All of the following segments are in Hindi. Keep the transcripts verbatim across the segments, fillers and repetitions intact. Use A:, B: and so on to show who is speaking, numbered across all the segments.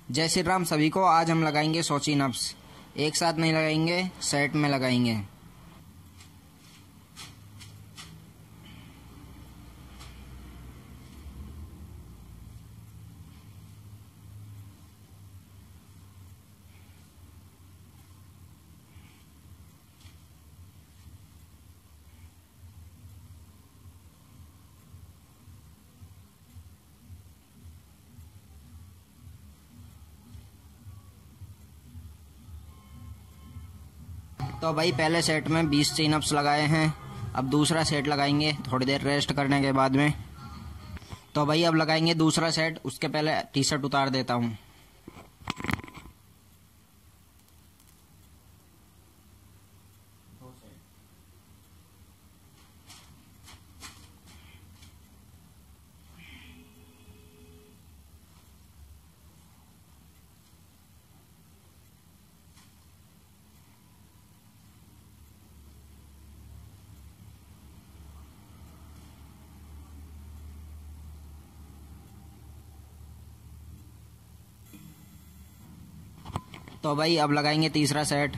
A: जय श्री राम सभी को। आज हम लगाएंगे सौ चिन अप्स। एक साथ नहीं लगाएंगे, सेट में लगाएंगे। तो भाई पहले सेट में बीस चिन अप्स लगाए हैं। अब दूसरा सेट लगाएंगे थोड़ी देर रेस्ट करने के बाद में। तो भाई अब लगाएंगे दूसरा सेट। उसके पहले टी शर्ट उतार देता हूँ। तो भाई अब लगाएंगे तीसरा सेट।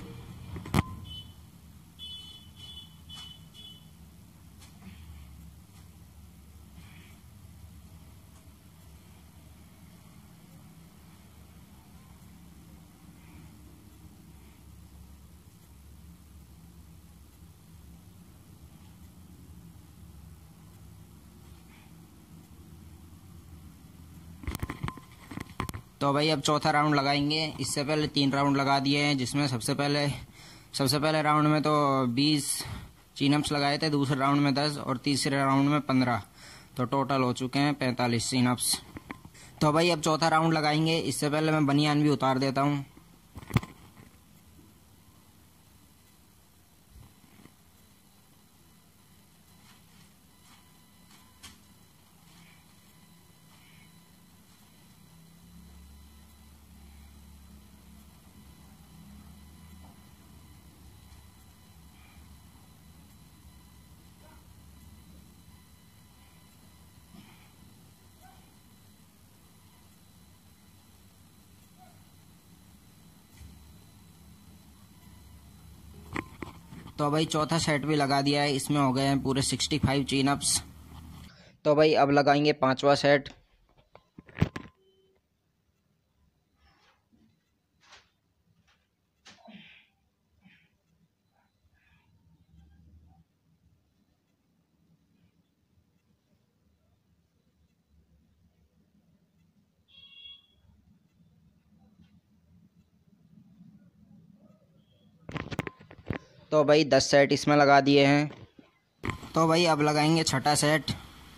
A: तो भाई अब चौथा राउंड लगाएंगे। इससे पहले तीन राउंड लगा दिए हैं, जिसमें सबसे पहले सबसे पहले राउंड में तो बीस चिन अप्स लगाए थे, दूसरे राउंड में दस और तीसरे राउंड में पंद्रह। तो टोटल हो चुके हैं पैंतालीस चिन अप्स। तो भाई अब चौथा राउंड लगाएंगे। इससे पहले मैं बनियान भी उतार देता हूँ। तो भाई चौथा सेट भी लगा दिया है। इसमें हो गए हैं पूरे सिक्सटी फाइव चिन अप्स। तो भाई अब लगाएंगे पांचवा सेट। तो भाई दस सेट इसमें लगा दिए हैं। तो भाई अब लगाएंगे छठा सेट।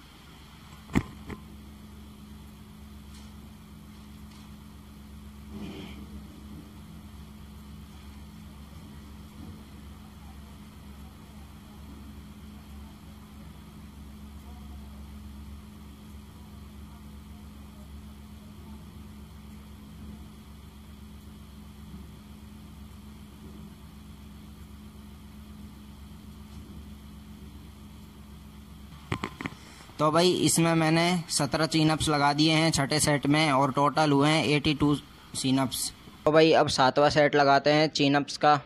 A: तो भाई इसमें मैंने सत्रह चिन अप्स लगा दिए हैं छठे सेट में, और टोटल हुए हैं बयासी चिन अप्स। तो भाई अब सातवां सेट लगाते हैं चिन अप्स का।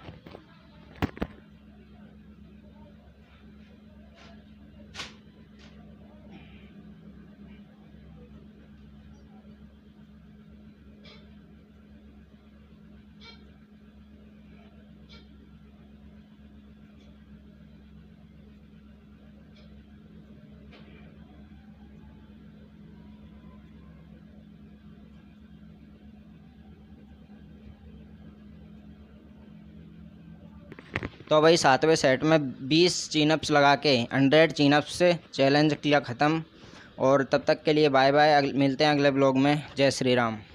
A: तो भाई सातवें सेट में बीस चिन अप्स लगा के सौ चिन अप्स से चैलेंज किया ख़त्म। और तब तक के लिए बाय बाय। मिलते हैं अगले ब्लॉग में। जय श्री राम।